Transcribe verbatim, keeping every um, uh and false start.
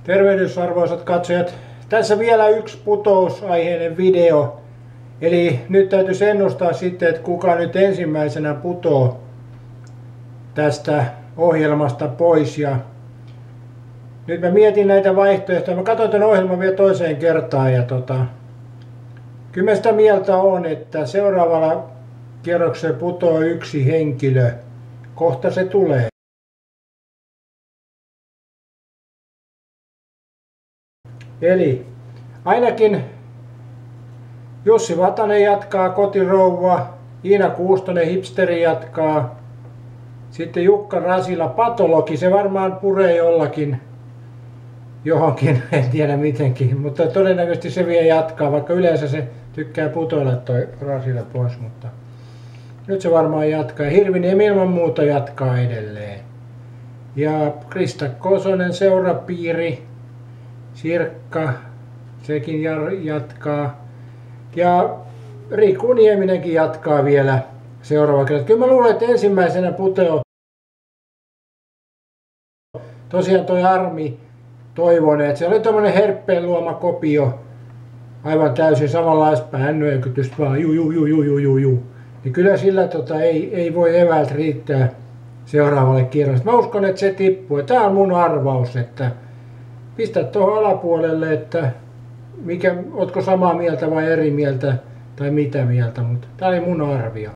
Tervehdys arvoisat katsojat. Tässä vielä yksi putousaiheinen video. Eli nyt täytyisi ennustaa sitten, että kuka nyt ensimmäisenä putoo tästä ohjelmasta pois. Ja nyt mä mietin näitä vaihtoehtoja. Mä katsoin tämän ohjelman vielä toiseen kertaan. Ja tota, kyllä mä sitä mieltä on, että seuraavalla kierroksella putoo yksi henkilö. Kohta se tulee. Eli ainakin Jussi Vatanen jatkaa, kotirouva, Iina Kuustonen hipsteri jatkaa, sitten Jukka Rasila patologi, se varmaan puree jollakin johonkin, en tiedä mitenkin, mutta todennäköisesti se vielä jatkaa, vaikka yleensä se tykkää putoilla toi Rasila pois, mutta nyt se varmaan jatkaa. Hirviniemi ilman muuta jatkaa edelleen. Ja Krista Kosonen seurapiiri, Sirkka, sekin jatkaa. Ja Riku Nieminenkin jatkaa vielä seuraava kerta. Kyllä mä luulen, että ensimmäisenä puteo tosiaan toi Armi Toivonen. Että se oli tommonen Herppeen luoma kopio. Aivan täysin samanlaista hännöökytystä vaan juu juu juu juu juu juu juu. Niin kyllä sillä tota, ei, ei voi eväät riittää seuraavalle kierrokselle. Mä uskon, että se tippuu. Tää on mun arvaus, että pistä tuohon alapuolelle, että mikä, ootko samaa mieltä vai eri mieltä tai mitä mieltä, mutta tää oli mun arvio.